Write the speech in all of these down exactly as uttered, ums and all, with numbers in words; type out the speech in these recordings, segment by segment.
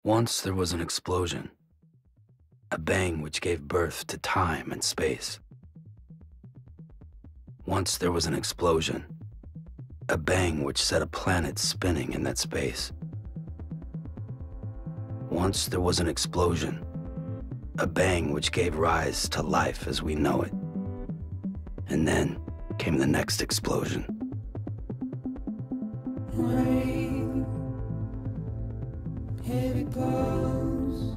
Once there was an explosion, a bang which gave birth to time and space. Once there was an explosion, a bang which set a planet spinning in that space. Once there was an explosion, a bang which gave rise to life as we know it. And then came the next explosion. Rain, here it goes,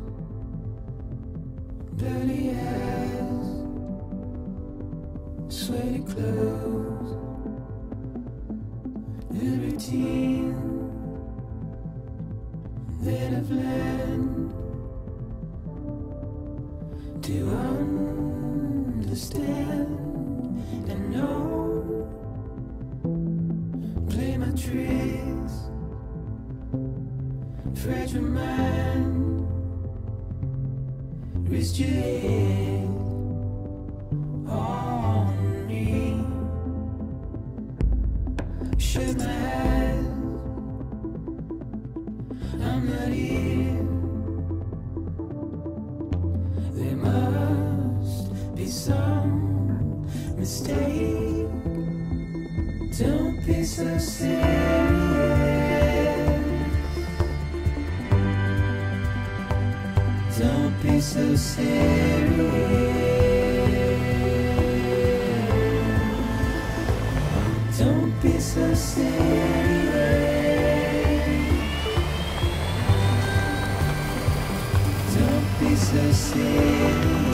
dirty hands, sweaty clothes, the routine that I've learned to understand and know. Play my tricks, fragile mind, rest your head on me. Shut my eyes, I'm not here. There must be some mistake. Don't be so serious. Don't be so serious. Don't be so serious. Don't be so serious.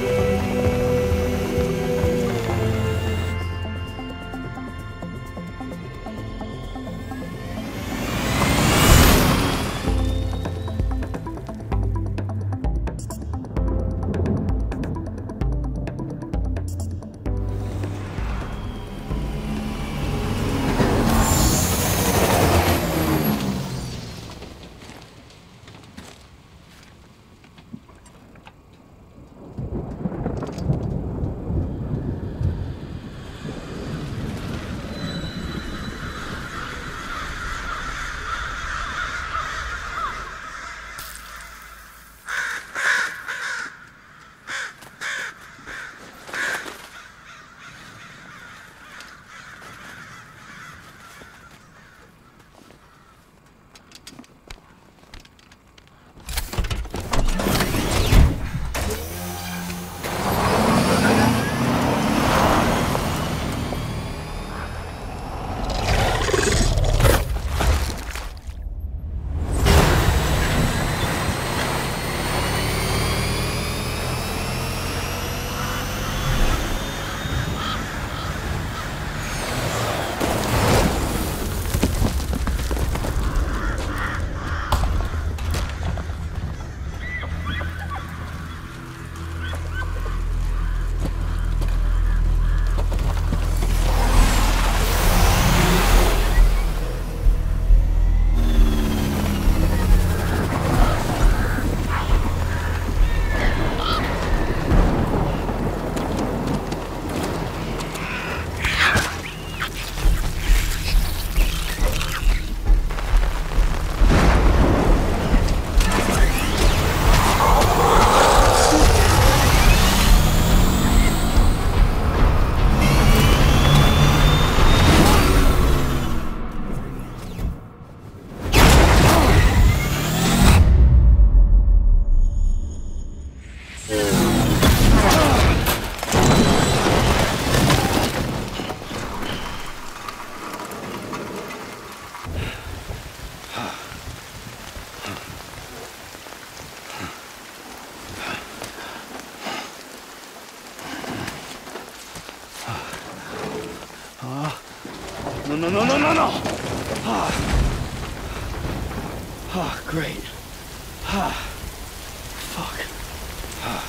No, no, no, no, no, no! Ah, ah, great. Ah, fuck. Ah.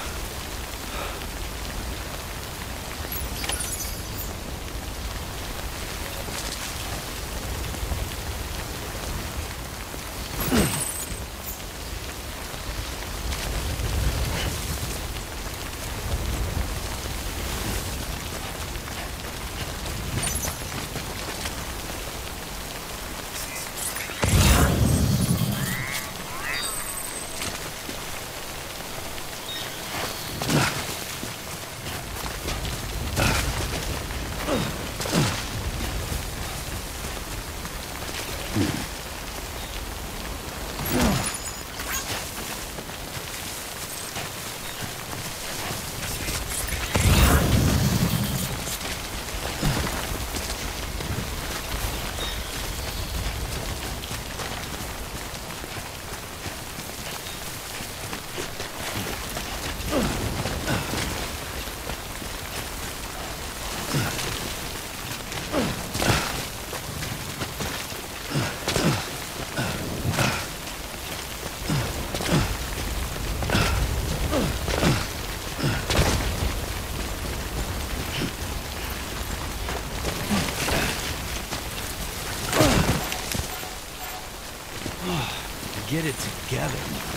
Get it together.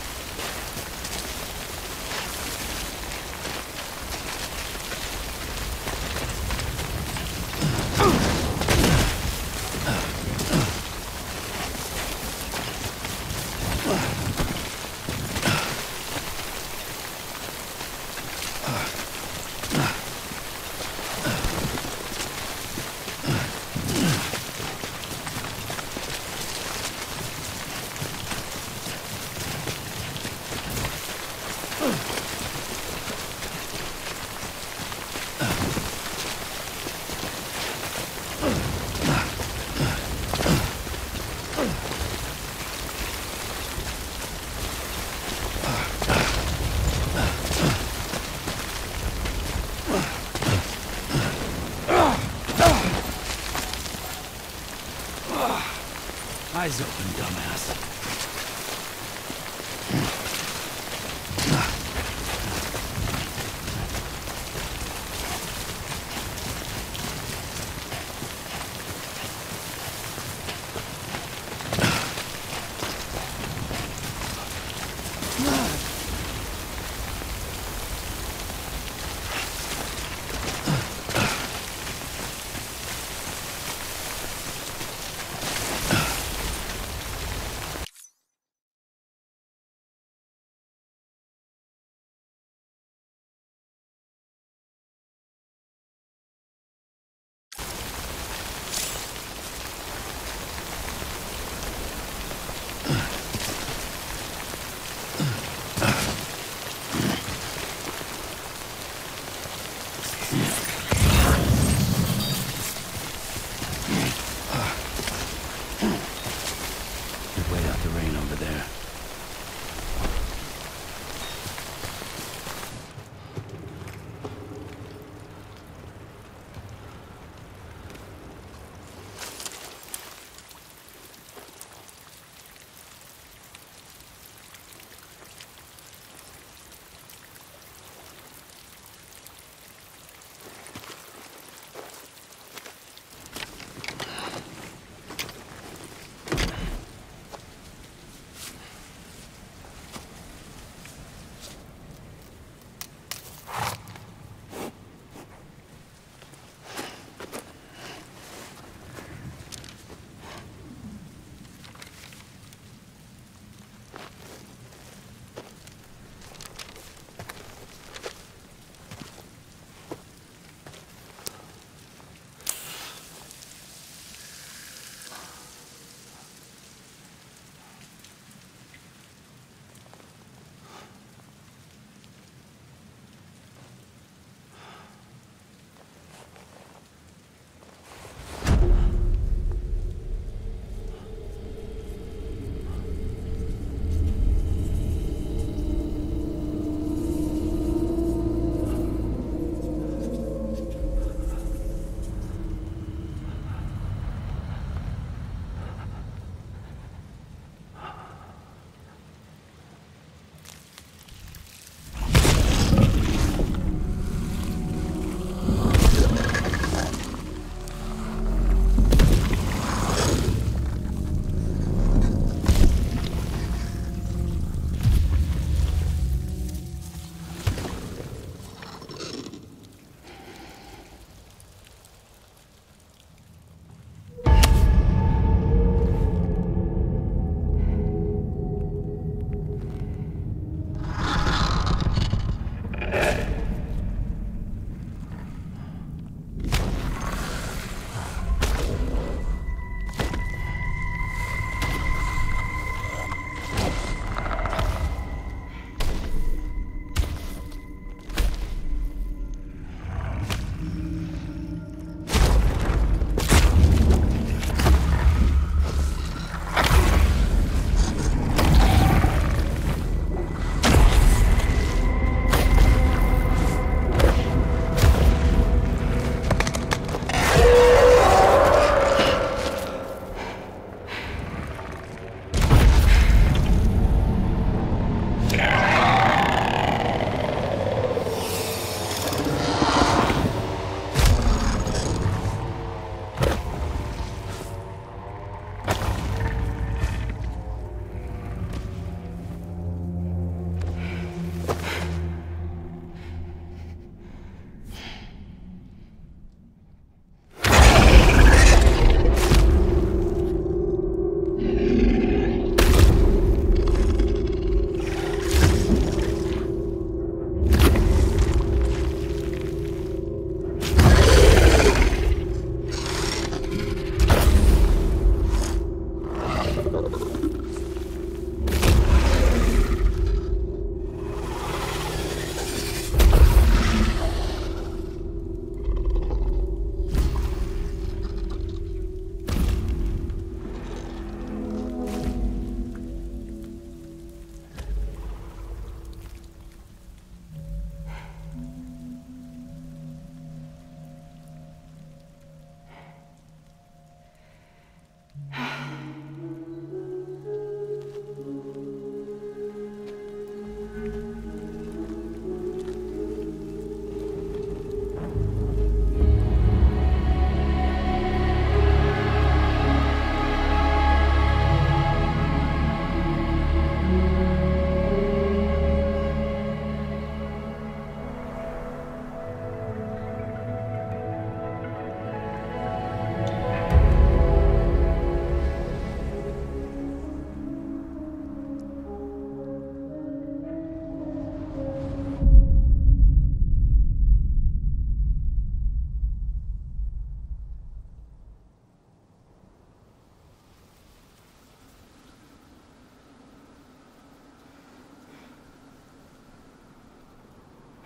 Eyes open, dumbass.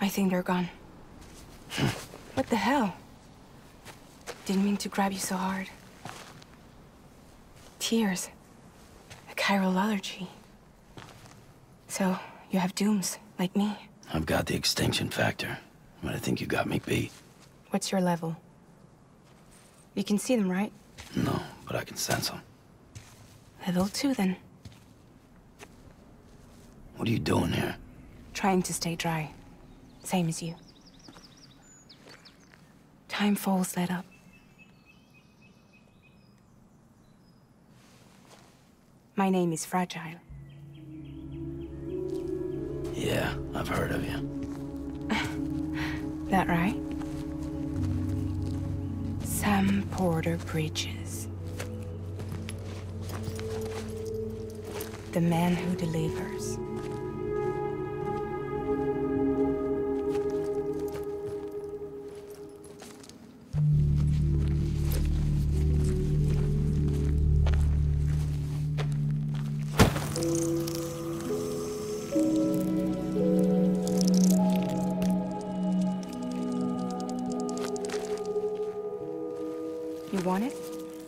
I think they're gone. What the hell? Didn't mean to grab you so hard. Tears. A chiral allergy. So, you have dooms, like me. I've got the extinction factor, but I think you got me beat. What's your level? You can see them, right? No, but I can sense them. Level two, then. What are you doing here? Trying to stay dry. Same as you. Time falls let up. My name is Fragile. Yeah, I've heard of you. That right? Sam Porter Bridges. The man who delivers. You want it?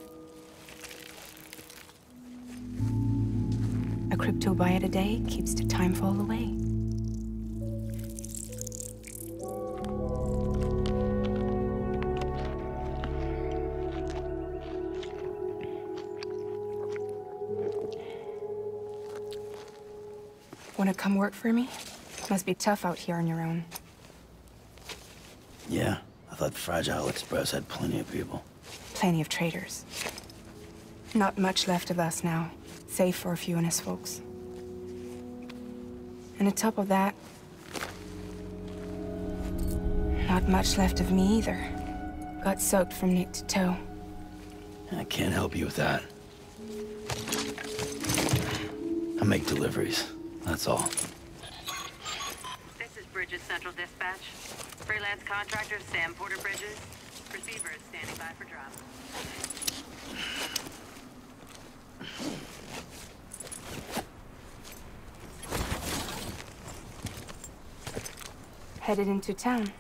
A crypto byte a day keeps the time fall away. Wanna come work for me? Must be tough out here on your own. Yeah, I thought Fragile Express had plenty of people. Plenty of traitors. Not much left of us now, save for a few honest folks. And on top of that, not much left of me either. Got soaked from neck to toe. I can't help you with that. I make deliveries, that's all. This is Bridges Central Dispatch. Freelance contractor Sam Porter Bridges. Receiver is standing by for drop. Headed into town.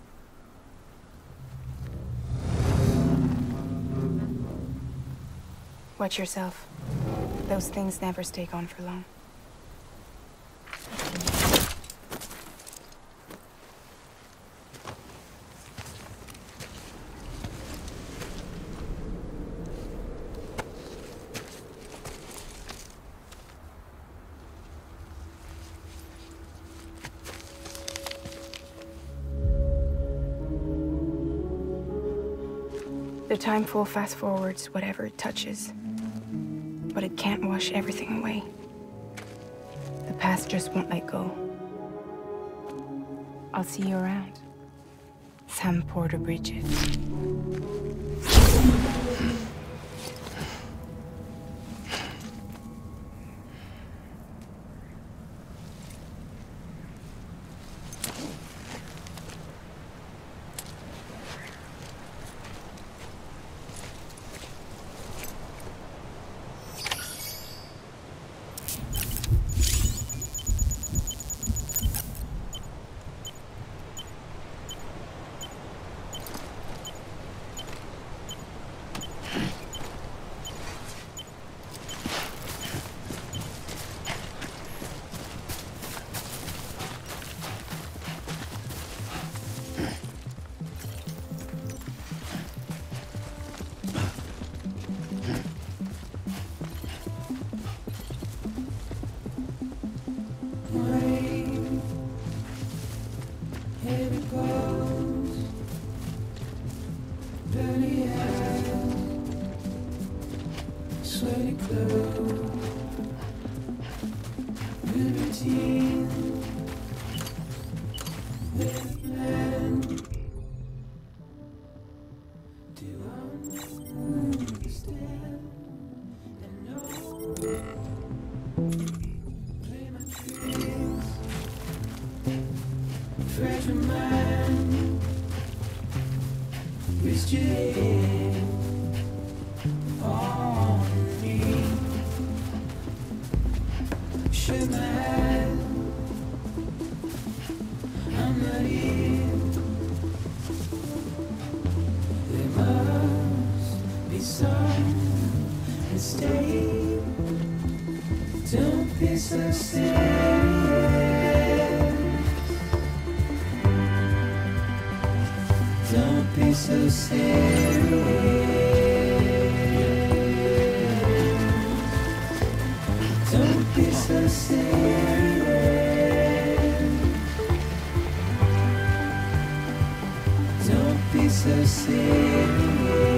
Watch yourself. Those things never stay gone for long. The time full fast forwards whatever it touches. But it can't wash everything away. The past just won't let go. I'll see you around. Sam Porter Bridges. I'm not Stay. Don't be so serious. Don't be so serious. Don't be so serious. Don't be so serious.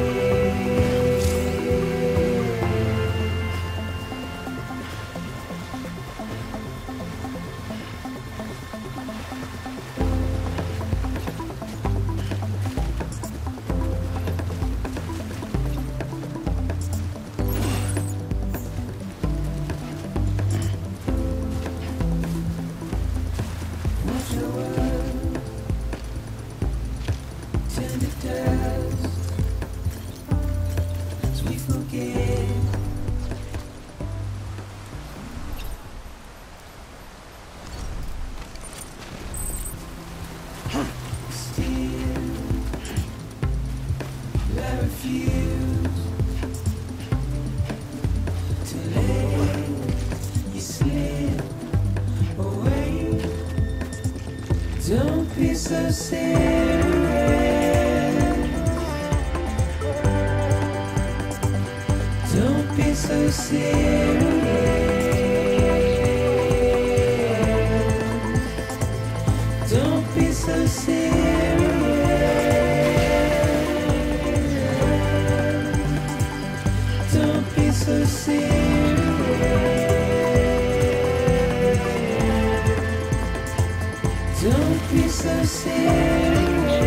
Don't be so serious. Don't be so serious. Don't be so serious. Don't be so serious. Don't be so serious.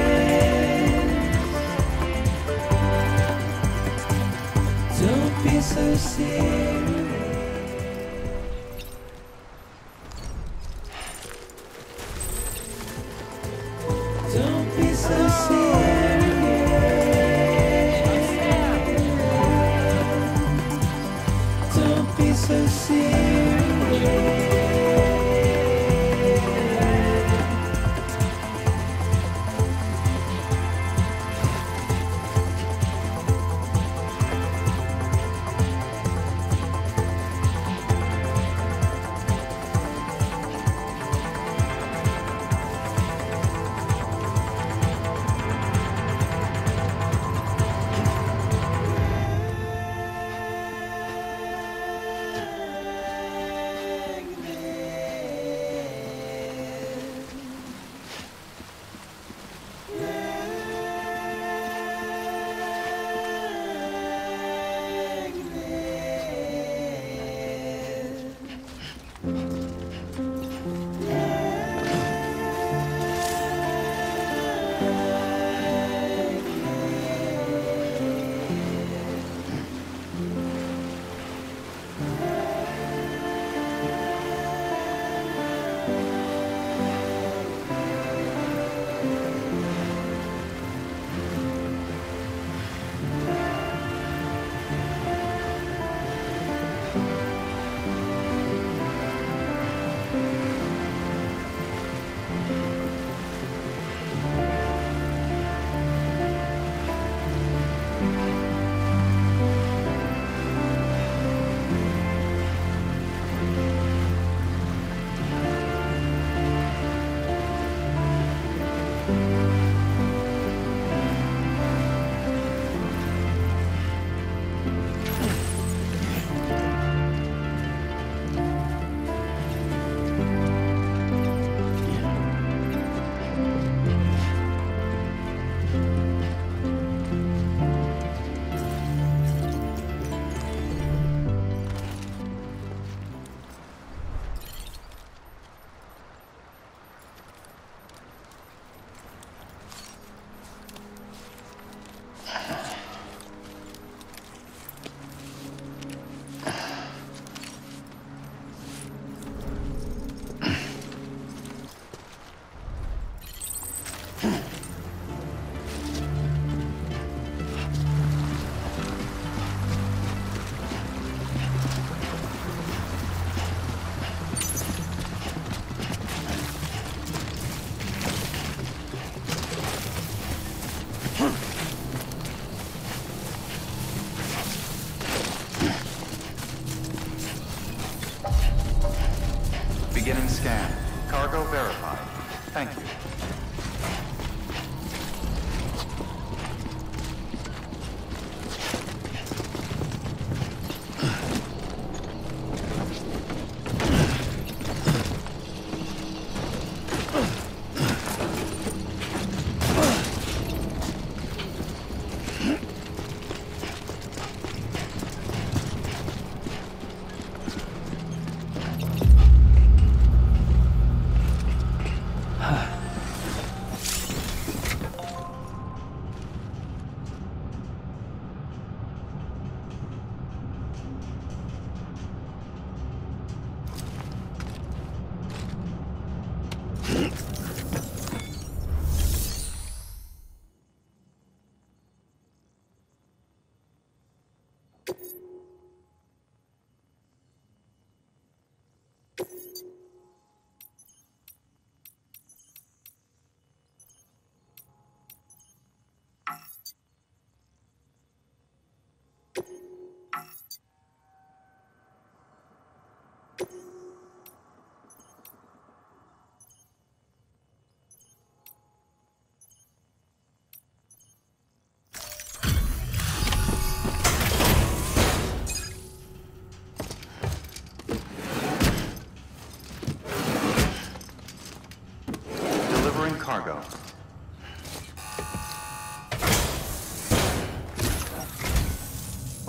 Don't be so serious. Don't be so serious. Don't be so serious.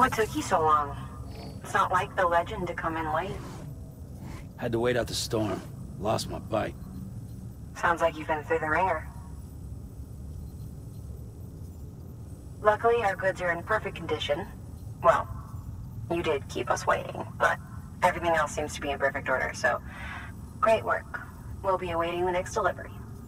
What took you so long? It's not like the legend to come in late. Had to wait out the storm. Lost my bike. Sounds like you've been through the ringer. Luckily, our goods are in perfect condition. Well, you did keep us waiting, but everything else seems to be in perfect order, so great work. We'll be awaiting the next delivery.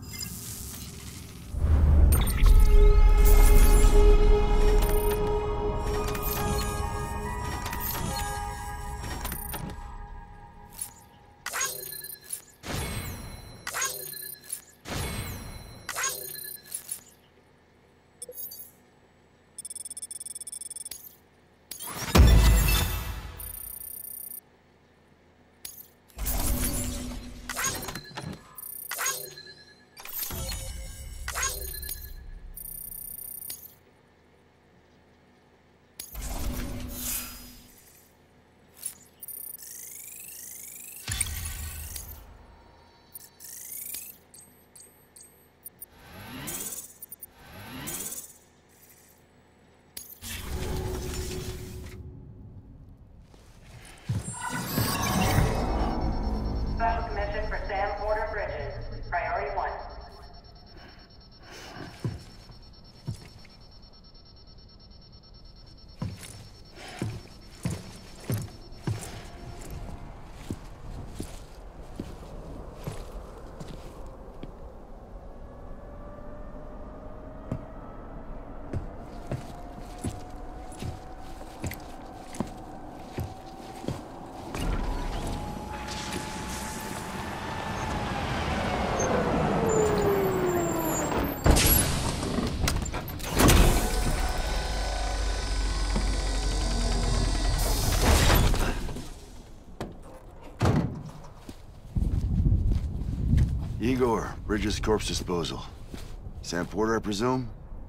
Igor, Bridges corpse disposal. Sam Porter, I presume?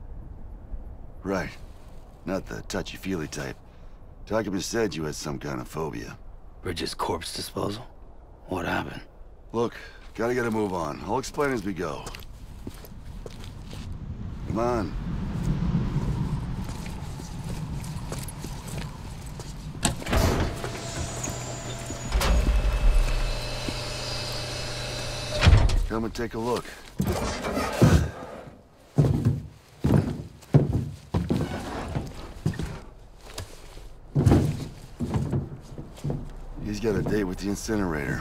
Right. Not the touchy-feely type. Documents said you had some kind of phobia. Bridges corpse disposal? What happened? Look, gotta get a move on. I'll explain as we go. Come on. Come and take a look. He's got a date with the incinerator.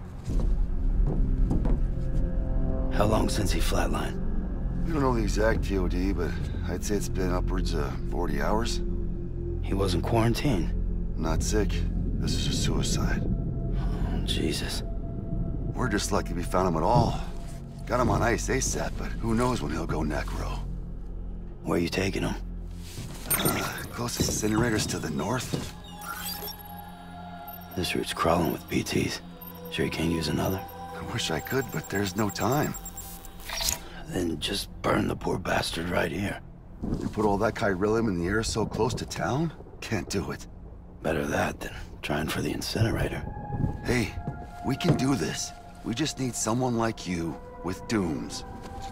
How long since he flatlined? We don't know the exact T O D, but I'd say it's been upwards of forty hours. He wasn't quarantined? Not sick. This is a suicide. Oh, Jesus. We're just lucky we found him at all. Got him on ice ASAP, but who knows when he'll go necro. Where you taking him? Uh, closest incinerator's to the north. This route's crawling with B Ts. Sure you can't use another? I wish I could, but there's no time. Then just burn the poor bastard right here. You put all that chiralium in the air so close to town? Can't do it. Better that than trying for the incinerator. Hey, we can do this. We just need someone like you, with dooms.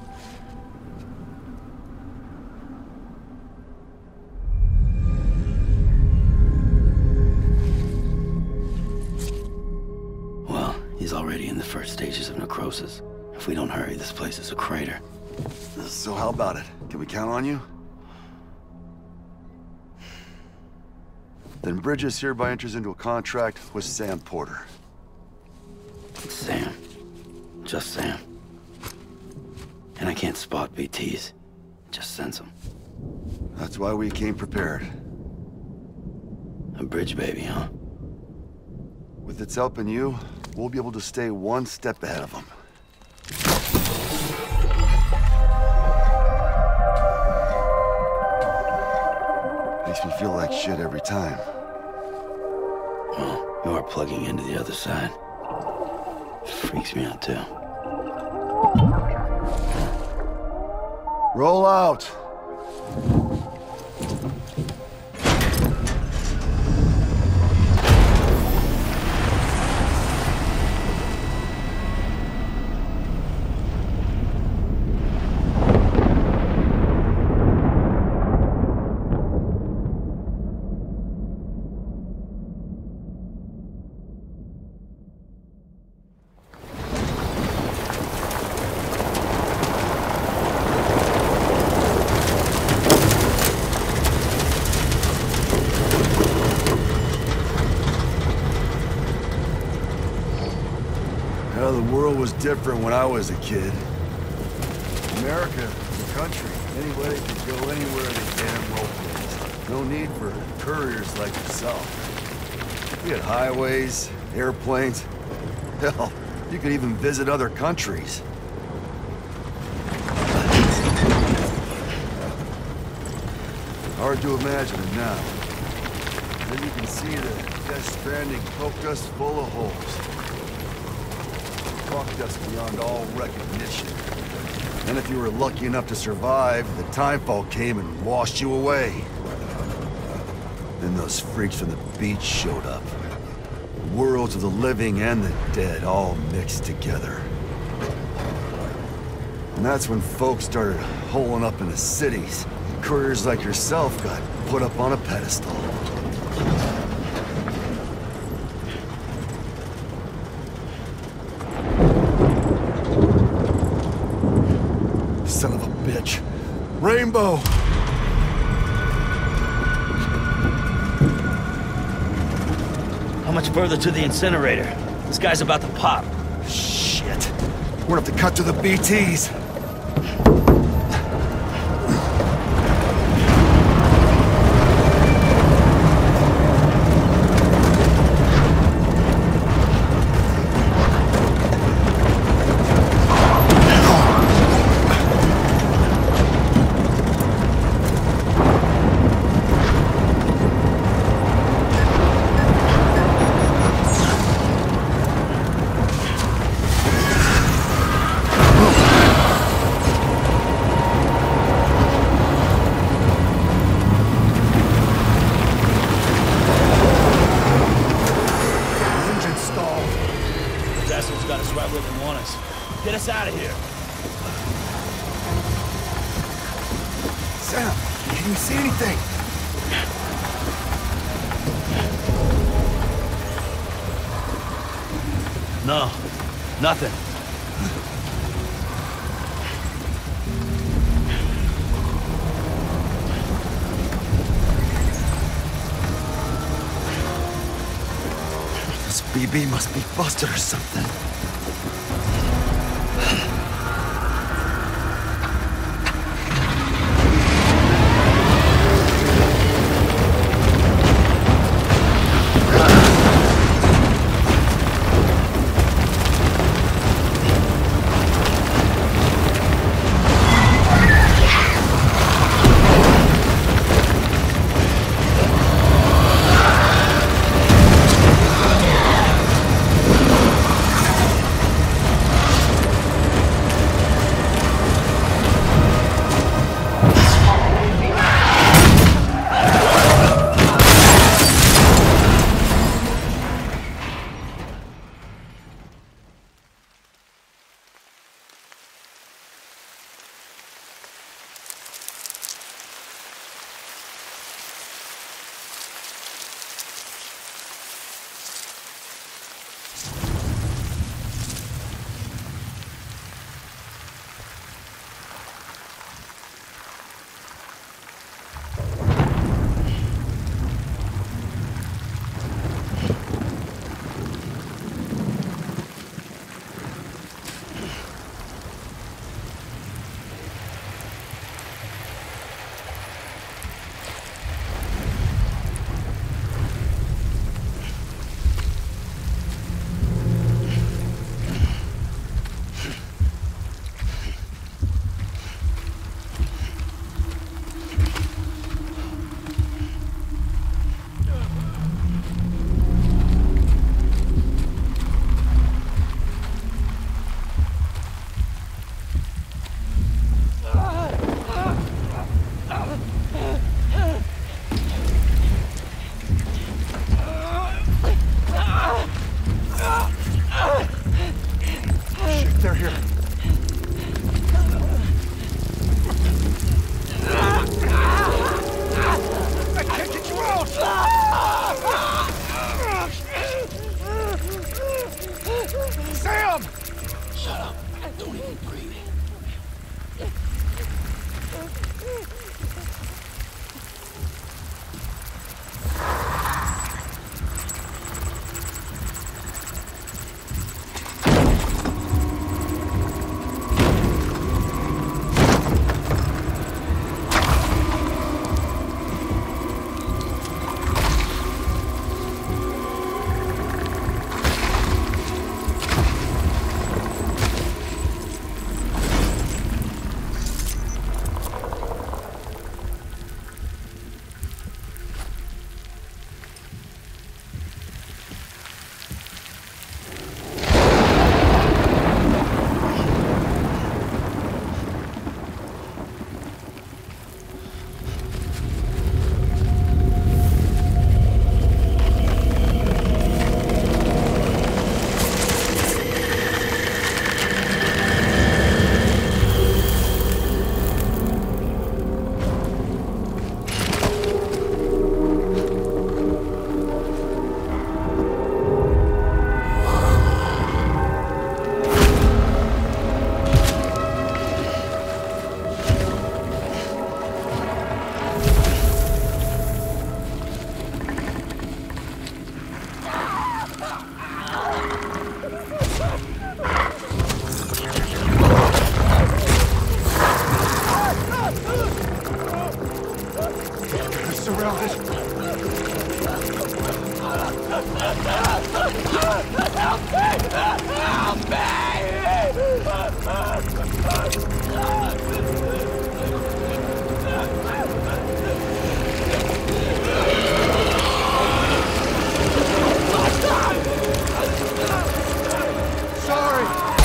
Well, he's already in the first stages of necrosis. If we don't hurry, this place is a crater. So how about it? Can we count on you? Then Bridges hereby enters into a contract with Sam Porter. Sam. Just Sam. And I can't spot B Ts. Just sense them. That's why we came prepared. A bridge baby, huh? With its help and you, we'll be able to stay one step ahead of them. Makes me feel like shit every time. Well, you are plugging into the other side. Freaks me out, too. Roll out! was different when I was a kid. America, the country, anybody could go anywhere they damn well please. No need for couriers like yourself. We had highways, airplanes. Hell, you could even visit other countries. Hard to imagine it now. Then you can see that Death Stranding poked us full of holes. Fucked us beyond all recognition. And if you were lucky enough to survive, the timefall came and washed you away. Then those freaks from the beach showed up. Worlds of the living and the dead all mixed together. And that's when folks started holing up in the cities. Couriers like yourself got put up on a pedestal. Son of a bitch. Rainbow! How much further to the incinerator? This guy's about to pop. Shit. We're gonna have to cut to the B Ts. Get us out of here. Sam, can you see anything? No, nothing. This B B must be busted or something. around this way. Help me! Sorry!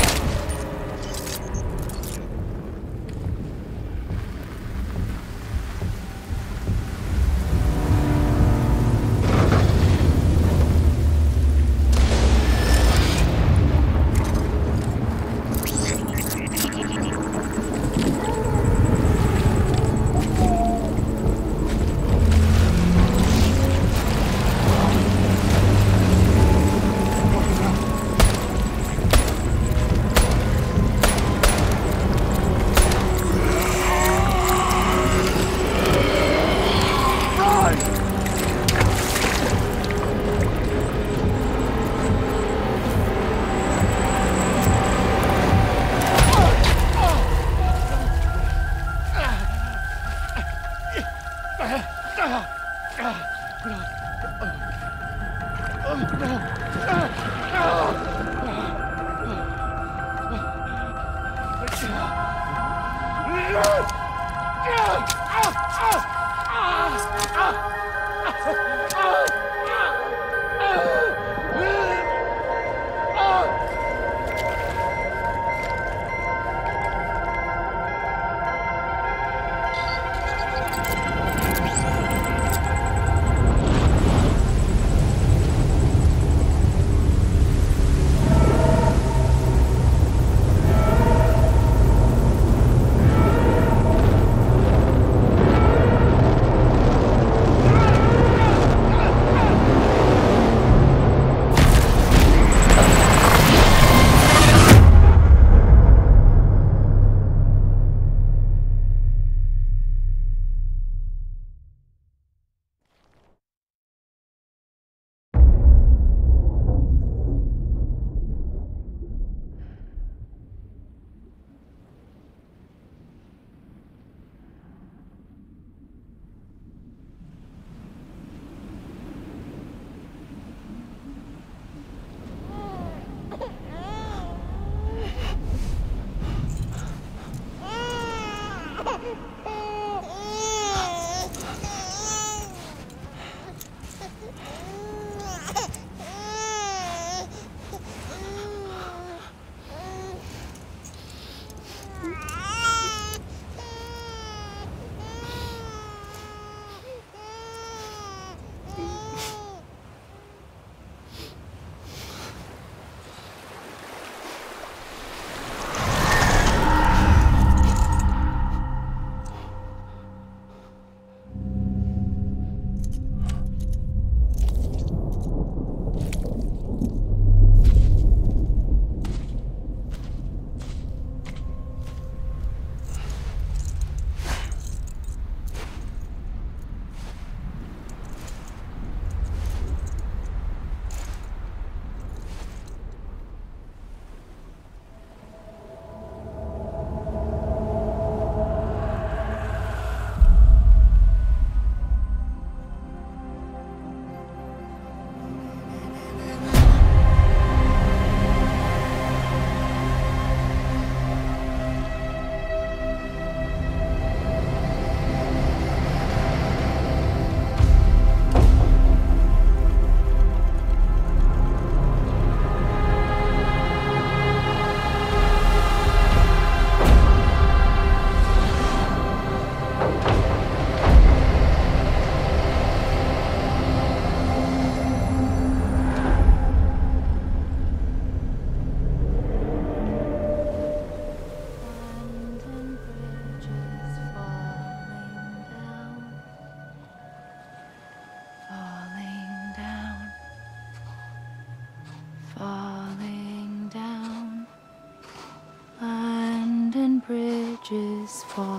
bridges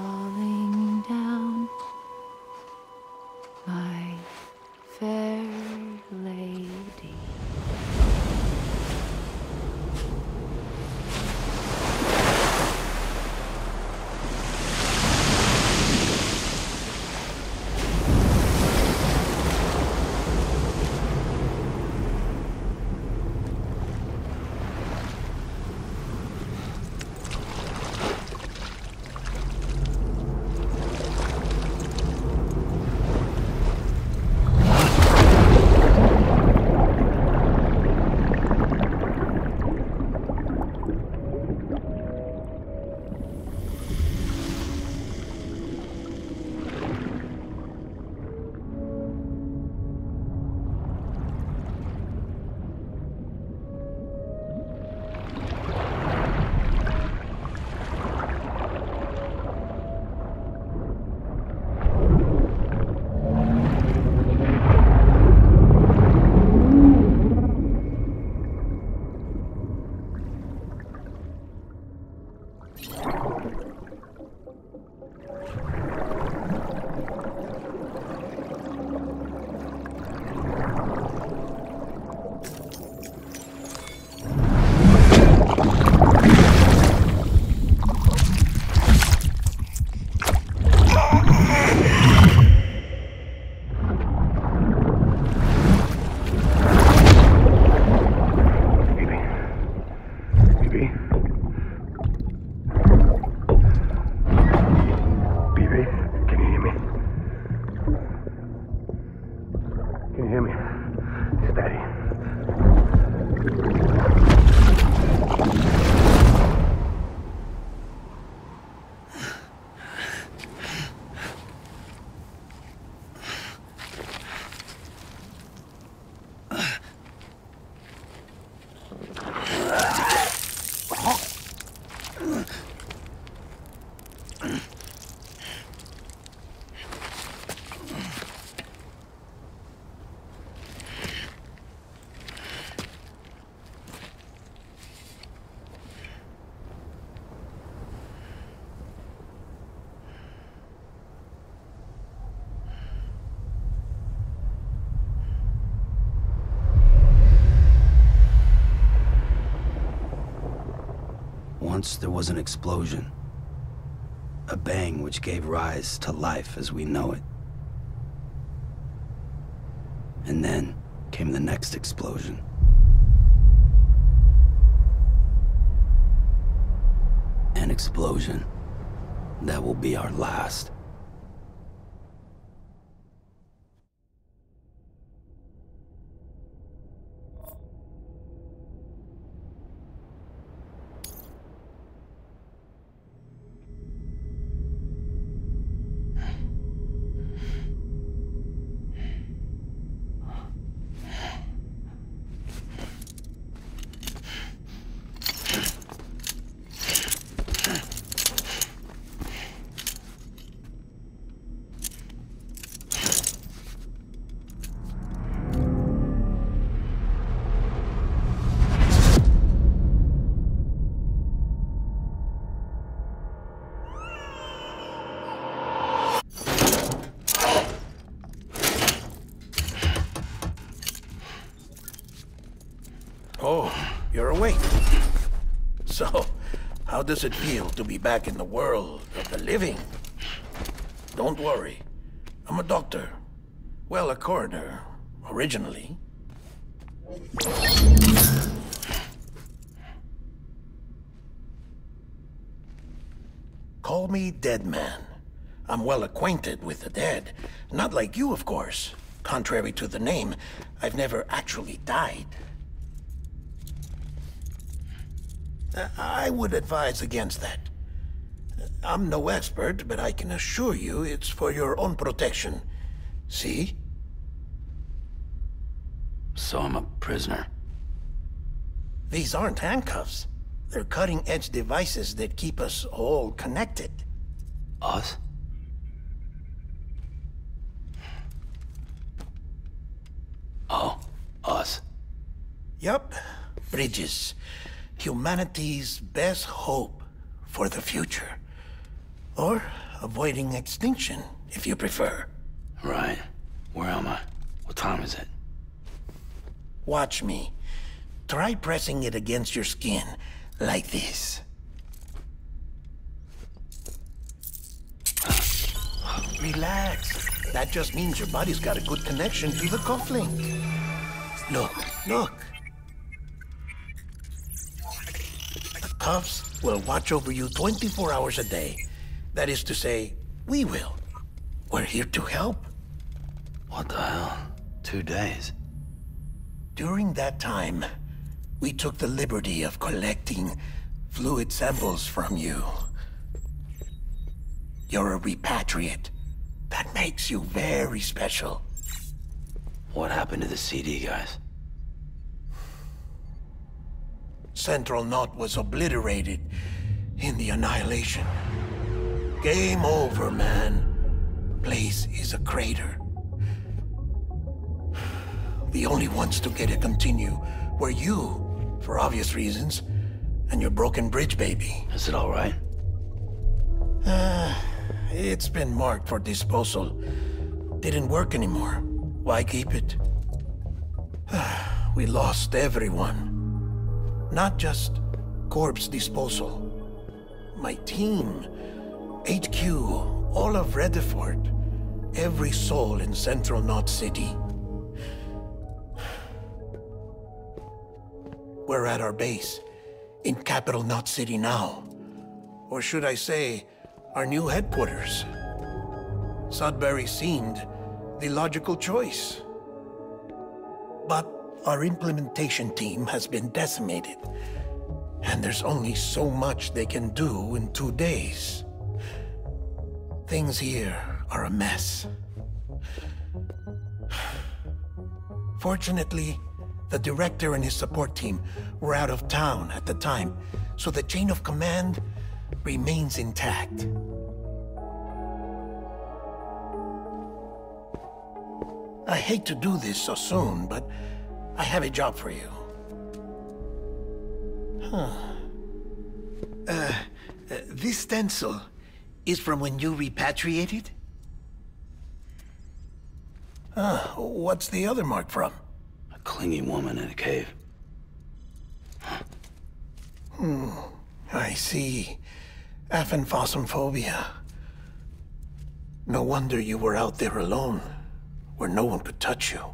falling down, my fair lady. Once there was an explosion. A bang which gave rise to life as we know it. And then came the next explosion. An explosion that will be our last. Oh, you're awake. So, how does it feel to be back in the world of the living? Don't worry. I'm a doctor. Well, a coroner, originally. Call me Dead Man. I'm well acquainted with the dead. Not like you, of course. Contrary to the name, I've never actually died. I would advise against that. I'm no expert, but I can assure you it's for your own protection. See? So I'm a prisoner. These aren't handcuffs. They're cutting-edge devices that keep us all connected. Us? Oh, us. Yup. Bridges. Humanity's best hope for the future. Or avoiding extinction, if you prefer. Right. Where am I? What time is it? Watch me. Try pressing it against your skin, like this. Relax. That just means your body's got a good connection to the cufflink. Look, look. The cuffs will watch over you twenty-four hours a day. That is to say, we will. We're here to help. What the hell? Two days? During that time, we took the liberty of collecting fluid samples from you. You're a repatriate. That makes you very special. What happened to the C D guys? Central Knot was obliterated in the Annihilation. Game over, man. Place is a crater. The only ones to get to continue were you, for obvious reasons, and your broken bridge baby. Is it all right? Uh, it's been marked for disposal. Didn't work anymore. Why keep it? We lost everyone. Not just corpse disposal. My team, H Q, all of Redford, every soul in Central Knot City. We're at our base, in Capital Knot City now. Or should I say, our new headquarters. Sudbury seemed the logical choice. But our implementation team has been decimated, and there's only so much they can do in two days. Things here are a mess. Fortunately, the director and his support team were out of town at the time, so the chain of command remains intact. I hate to do this so soon, but I have a job for you. Huh. Uh, uh, this stencil is from when you repatriated? Ah, what's the other mark from? A clingy woman in a cave. Hmm. I see. Aphenphosmphobia. No wonder you were out there alone, where no one could touch you.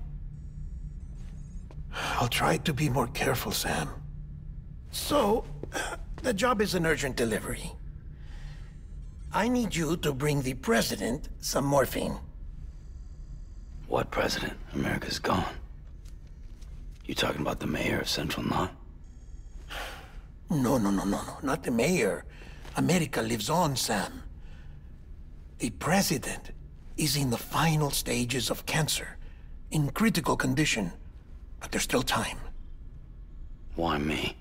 I'll try to be more careful, Sam. So, the job is an urgent delivery. I need you to bring the president some morphine. What president? America's gone. You talking about the mayor of Central Knot? No, no, no, no, no, not the mayor. America lives on, Sam. The president is in the final stages of cancer, in critical condition, but there's still time. Why me?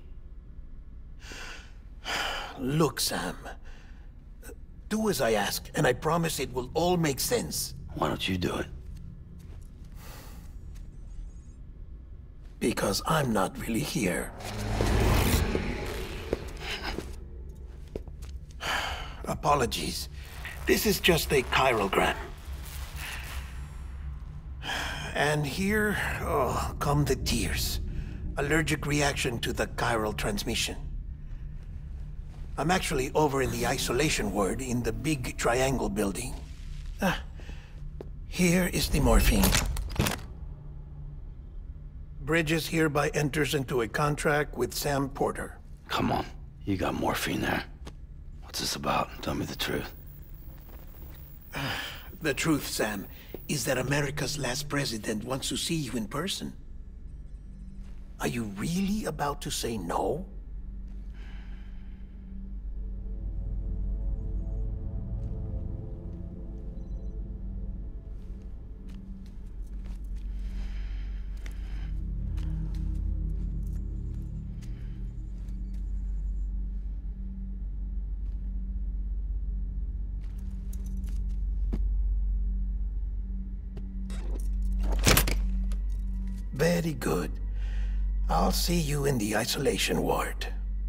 Look, Sam. Do as I ask, and I promise it will all make sense. Why don't you do it? Because I'm not really here. Apologies. This is just a chiralgram. And here, oh, come the tears. Allergic reaction to the chiral transmission. I'm actually over in the isolation ward in the big triangle building. Ah, here is the morphine. Bridges hereby enters into a contract with Sam Porter. Come on, you got morphine there. What's this about? Tell me the truth. The truth, Sam, is that America's last president wants to see you in person. Are you really about to say no? Very good. I'll see you in the isolation ward.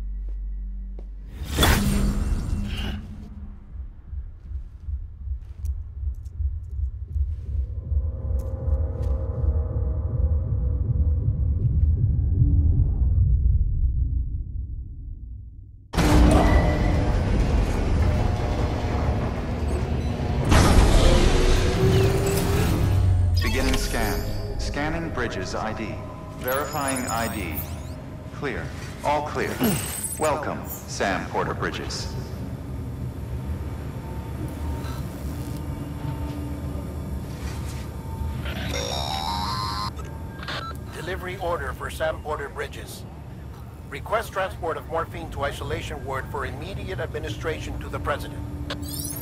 Beginning scan. Scanning Bridges I D. Verifying I D. Clear. All clear. Welcome, Sam Porter Bridges. Delivery order for Sam Porter Bridges. Request transport of morphine to isolation ward for immediate administration to the president.